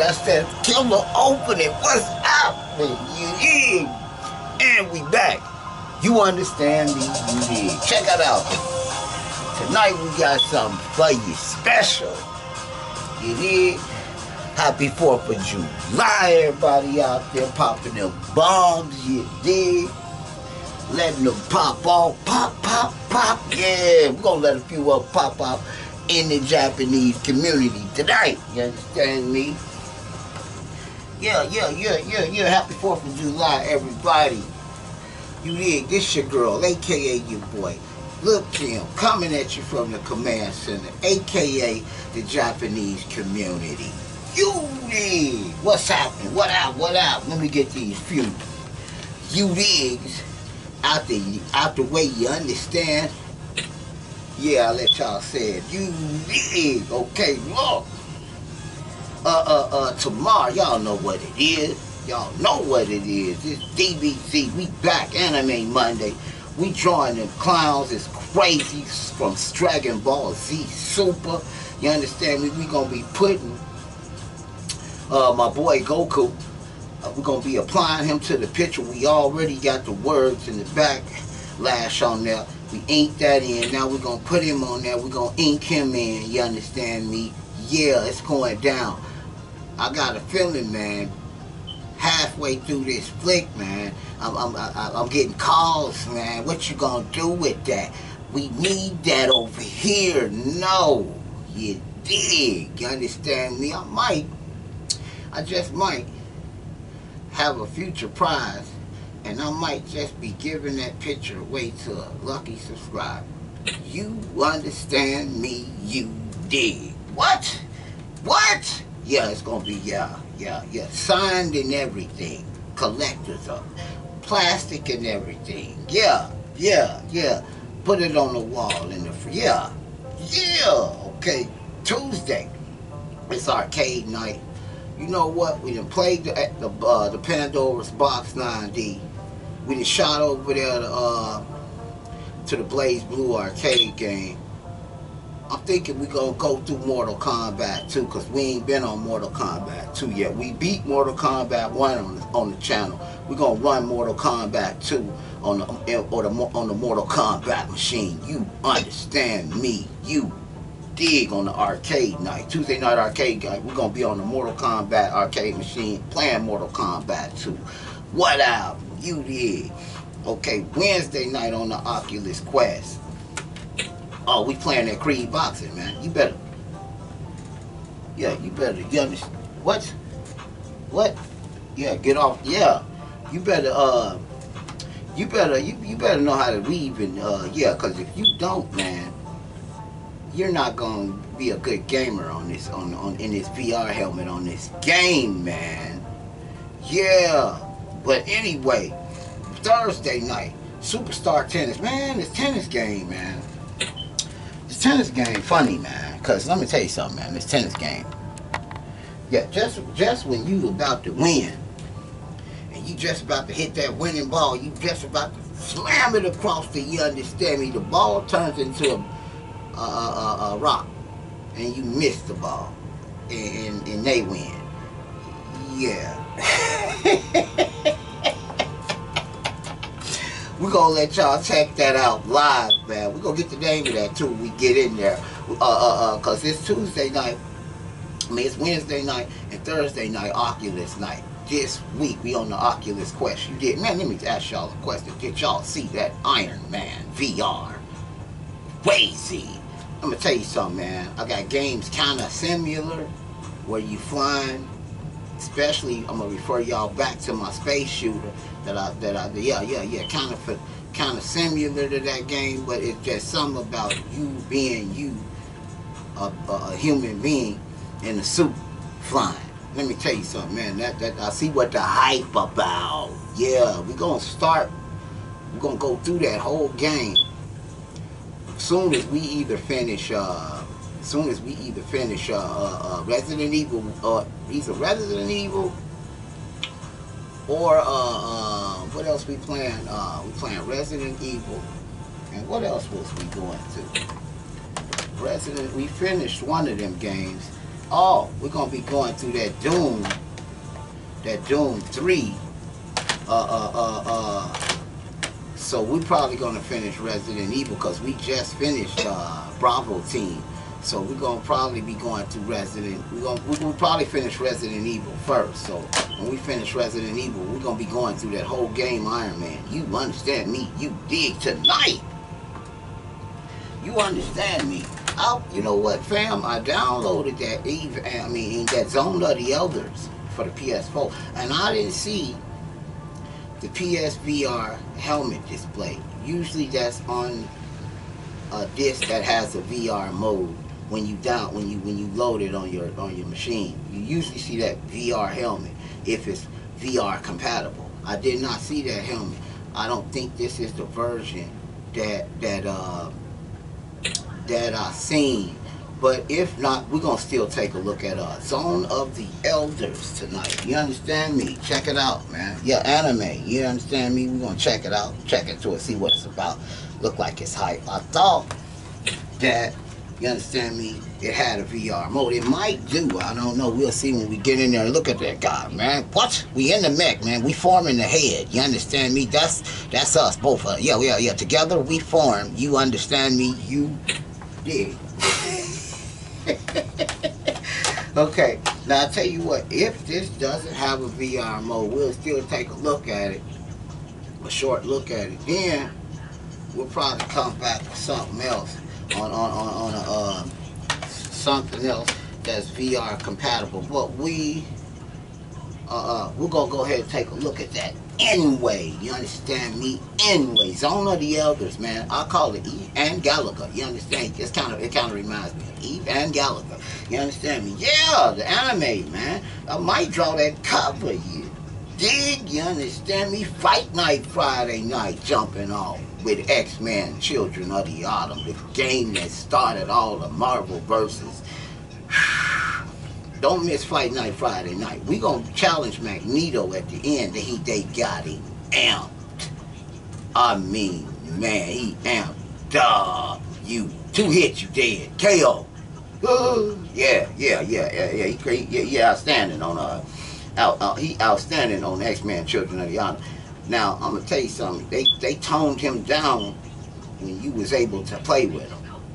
That's that killer opening. What's happening? You dig? And we back. You understand me? You dig? Check it out. Tonight we got something for you special. You dig? Happy 4th of July, everybody out there popping them bombs. You dig? Letting them pop off. Pop, pop, pop. Yeah, we're going to let a few of them pop out in the Japanese community tonight. You understand me? Yeah. Happy 4th of July, everybody. You dig? This your girl, a.k.a. your boy, Lil Kim, coming at you from the command center, a.k.a. the Japanese community. You dig? What's happening? What out? Let me get these few. You digs out the way you understand. Yeah, I'll let y'all say it. You dig? Okay, look. Tomorrow, y'all know what it is. Y'all know what it is. It's DBZ. We back. Anime Monday. We drawing them clowns. It's crazy from Dragon Ball Z Super. You understand me? We gonna be putting my boy Goku. We're gonna be applying him to the picture. We already got the words in the back lash on there. We inked that in. Now we're gonna put him on there. We're gonna ink him in. You understand me? Yeah, it's going down. I got a feeling, man. Halfway through this flick, man, I'm getting calls, man. What you gonna do with that? We need that over here. No, you dig? You understand me? I just might have a future prize, and I might just be giving that picture away to a lucky subscriber. You understand me? You dig? What? Yeah, it's gonna be, yeah. Signed and everything. Collectors of plastic and everything. Yeah. Put it on the wall in the yeah. Okay, Tuesday. It's arcade night. You know what? We done played the Pandora's Box 9D. We done shot over there to the Blaze Blue arcade game. I'm thinking we're going to go through Mortal Kombat 2 because we ain't been on Mortal Kombat 2 yet. We beat Mortal Kombat 1 on the channel. We're going to run Mortal Kombat 2 on the Mortal Kombat machine. You understand me? You dig? On the arcade night. Tuesday night arcade night. We're going to be on the Mortal Kombat arcade machine playing Mortal Kombat 2. What up? You dig? Okay, Wednesday night on the Oculus Quest. Oh, we playing that Creed boxing, man. You better. Yeah, you better. You understand? What? Yeah, get off. Yeah, you better. You better know how to weave and yeah, because if you don't, man, you're not gonna be a good gamer on this in this VR helmet on this game, man. Yeah, but anyway, Thursday night, Superstar Tennis, man. This tennis game, man. This tennis game funny, man. Cause let me tell you something, man. This tennis game. Yeah, just when you about to win, and you just about to hit that winning ball, you just about to slam it across the. You understand me? The ball turns into a rock, and you miss the ball, and they win. Yeah. We're going to let y'all check that out live, man. We're going to get the name of that, too, when we get in there. Because it's Tuesday night. I mean, it's Wednesday night and Thursday night, Oculus night. This week, we on the Oculus Quest. You did, man, let me ask y'all a question. Did y'all see that Iron Man VR? Crazy. I'm going to tell you something, man. I got games kind of similar where you flying. Especially, I'm gonna refer y'all back to my space shooter kind of similar to that game, but it's just something about you being you, a human being in a suit flying. Let me tell you something, man. That I see what the hype about. Yeah, we're gonna go through that whole game. Soon as we either finish Resident Evil, either Resident Evil or what else we playing? We playing Resident Evil, and what else was we going to? We finished one of them games, Oh, we're gonna be going through that Doom 3. So we're probably gonna finish Resident Evil because we just finished Bravo Team. So we're gonna probably be going to we'll probably finish Resident Evil first. So when we finish Resident Evil, we're gonna be going through that whole game Iron Man. You understand me? You dig tonight? You understand me? You know what, fam? I downloaded that Zone of the Elders for the PS4, and I didn't see the PSVR helmet display. Usually that's on a disc that has a VR mode when you load it on your machine. You usually see that VR helmet if it's VR compatible. I did not see that helmet. I don't think this is the version that I seen. But if not, we're gonna still take a look at Zone of the Elders tonight. You understand me? Check it out, man. Yeah, anime. You understand me? We're gonna check it out, check into it, see what it's about. Look like it's hype. I thought that, you understand me, it had a VR mode. It might do. I don't know. We'll see when we get in there and look at that guy, man. What? We in the mech, man. We forming the head. You understand me? That's us both. Yeah. Together we form. You understand me? You dig. Okay, now I tell you what, if this doesn't have a VR mode, we'll still take a look at it, a short look at it. Then we'll probably come back with something else on something else that's VR compatible. But we're gonna go ahead and take a look at that anyway. You understand me? Anyway, Zone of the Elders, man. I call it Eve and Galaga. You understand? It kind of reminds me of Eve and Galaga. You understand me? Yeah, the anime, man. I might draw that cover. You dig? You understand me? Fight Night Friday night jumping off with X-Men Children of the Autumn, the game that started all the Marvel versus. Don't miss Fight Night Friday night. We gonna challenge Magneto at the end. They got him amped. I mean, man, he amped. Duh, you 2 hits, you dead. KO. Yeah. He outstanding on he outstanding on X-Men Children of the Autumn. Now I'm gonna tell you something. They toned him down when you was able to play with him.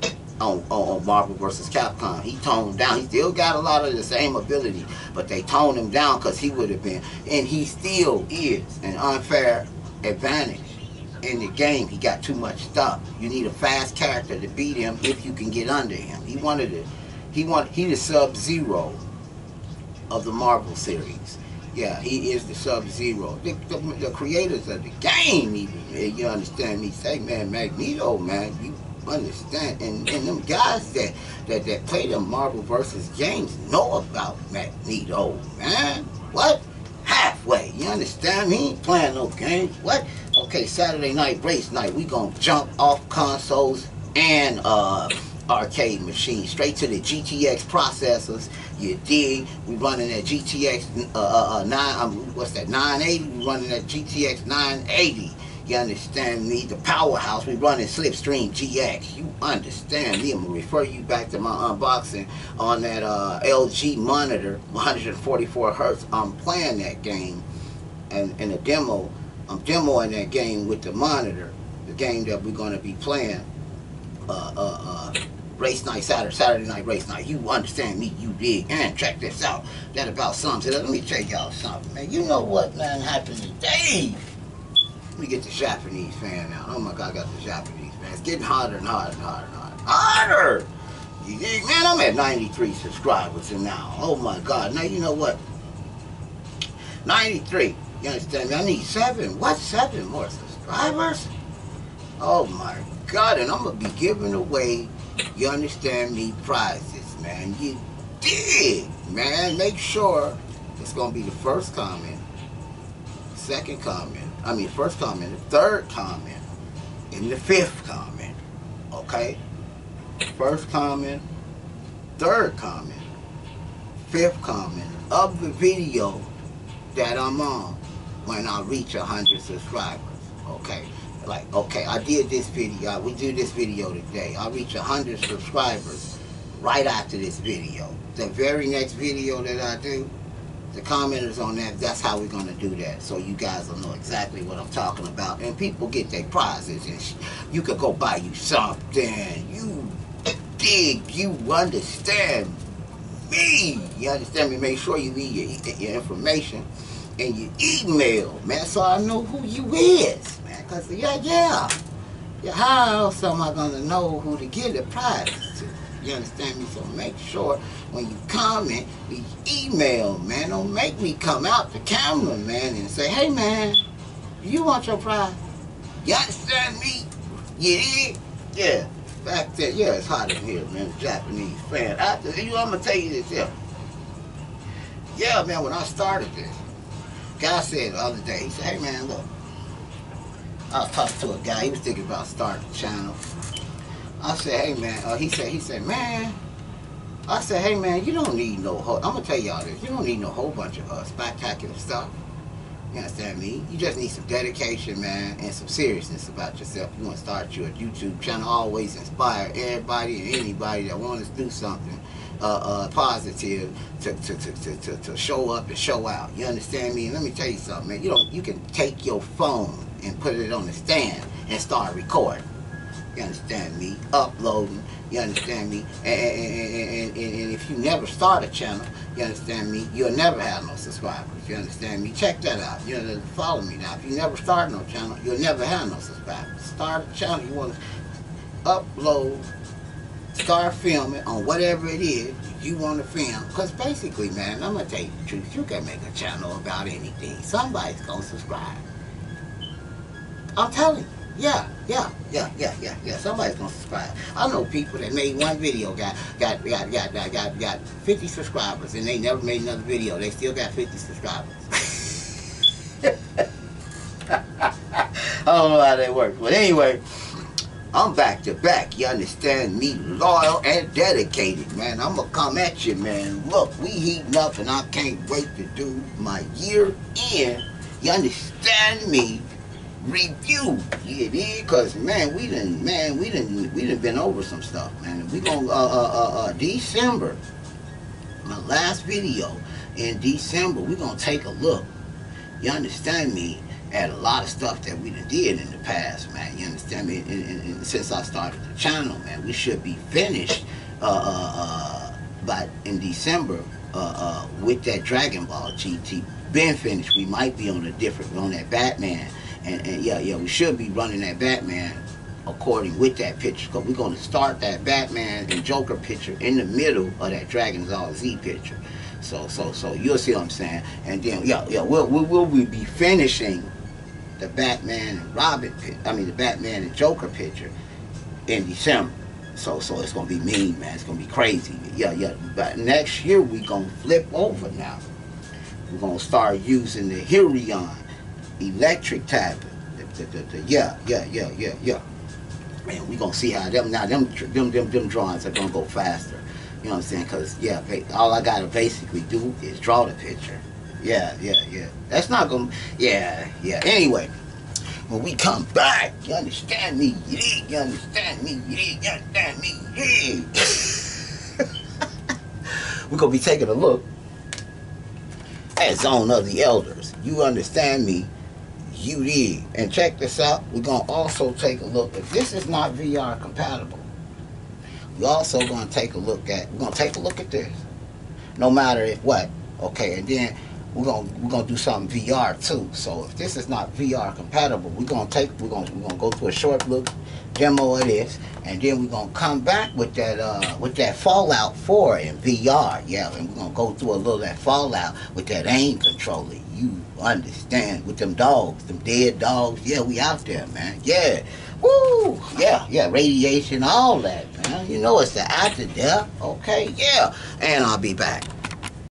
On Marvel vs. Capcom. He toned down. He still got a lot of the same ability, but they toned him down because he would have been, and he still is, an unfair advantage in the game. He got too much stuff. You need a fast character to beat him if you can get under him. He the Sub-Zero of the Marvel series. Yeah, he is the Sub-Zero. The creators of the game, even, you understand me? Say, man, Magneto, man, you understand, and them guys that play the Marvel versus games know about Magneto, man. What? Halfway, you understand? He ain't playing no games. What? Okay, Saturday night race night, we gonna jump off consoles and arcade machines straight to the GTX processors. You dig? We running that GTX 980. We running that GTX 980. You understand me? The powerhouse, we running Slipstream GX. You understand me? I'm gonna refer you back to my unboxing on that LG monitor, 144 hertz. I'm playing that game, and in a demo, I'm demoing that game with the monitor. The game that we're gonna be playing, race night, Saturday night race night. You understand me? You dig? And check this out. That about something. Let me tell y'all something, man. You know what, man, happened today? Let me get the Japanese fan out. Oh my God, I got the Japanese fan. It's getting hotter and hotter and hotter and hotter. Hotter! You dig? Man, I'm at 93 subscribers and now. Oh my God. Now you know what? 93. You understand me? I need 7. What? 7 more subscribers? Oh my God. And I'm going to be giving away, you understand me, prizes, man. You dig, man. Make sure it's going to be the first comment, second comment. I mean, first comment, the third comment, and the 5th comment, okay? First comment, third comment, 5th comment of the video that I'm on when I reach 100 subscribers, okay? Like, okay, I did this video, we do this video today. I reach 100 subscribers. right after this video. The very next video that I do, the commenters on that, that's how we're going to do that. So you guys will know exactly what I'm talking about. And people get their prizes. And you could go buy you something. You dig. You understand me. You understand me? Make sure you leave your information and your email, man, so I know who you is, man. Because, yeah, how else am I going to know who to give the prizes to? You understand me? So make sure when you comment, you email, man. Don't make me come out the camera, man, and say, hey, man, do you want your prize? You understand me? You did? Yeah. Back there, yeah, it's hot in here, man. Japanese fan. I'm going to tell you this here. Yeah, man, when I started this, guy said the other day, he said, hey, man, look. I was talking to a guy. He was thinking about starting a channel. I said, hey, man. He said, man. I said, hey, man, you don't need no whole, I'm going to tell y'all this. You don't need no whole bunch of spectacular stuff. You understand me? You just need some dedication, man, and some seriousness about yourself. You want to start your YouTube channel, always inspire everybody and anybody that wants to do something positive to show up and show out. You understand me? And let me tell you something, man. You can take your phone and put it on the stand and start recording. You understand me? Uploading. You understand me? And if you never start a channel, you understand me? You'll never have no subscribers. You understand me? Check that out. You know, follow me now. If you never start no channel, you'll never have no subscribers. Start a channel. You want to upload, start filming on whatever it is you want to film. Because basically, man, I'm going to tell you the truth. You can make a channel about anything. Somebody's going to subscribe. I'm telling you. Yeah. Somebody's gonna subscribe. I know people that made one video, got 50 subscribers, and they never made another video. They still got 50 subscribers. I don't know how that works, but anyway, I'm back to back. You understand me? Loyal and dedicated, man. I'm gonna come at you, man. Look, we heating up, and I can't wait to do my year end. You understand me? Review, yeah, because man, we done been over some stuff, man. We gonna December, my last video in December, we gonna take a look. You understand me? At a lot of stuff that we done did in the past, man. You understand me? And since I started the channel, man, we should be finished by in December with that Dragon Ball GT. Been finished. We might be on that Batman. And yeah, we should be running that Batman according with that picture, because we're going to start that Batman and Joker picture in the middle of that Dragon Ball Z picture. So you'll see what I'm saying. And then we'll be finishing the Batman and the Batman and Joker picture in December. So it's gonna be mean, man. It's gonna be crazy. Yeah. But next year we gonna flip over now. We're gonna start using the Hyrion electric tablet. Yeah. Man, we gonna see how them drawings are gonna go faster. You know what I'm saying? Cause yeah, all I gotta basically do is draw the picture. Yeah. That's not gonna. Yeah. Anyway, when we come back, you understand me? You understand me? You understand me? We're gonna be taking a look at Zone of the Elders. You understand me? You did. And check this out. We're gonna also take a look. If this is not VR compatible, we're also gonna take a look at. We're gonna take a look at this. No matter if what. Okay, and then we're gonna do something VR too. So if this is not VR compatible, we're gonna go through a short look demo of this, and then we're gonna come back with that Fallout 4 in VR. Yeah, and we're gonna go through a little of that Fallout with that aim controller. You understand, with them dogs, them dead dogs. Yeah, we out there, man. Yeah. Woo! Yeah, radiation, all that, man. You know it's the after death. Okay, yeah. And I'll be back.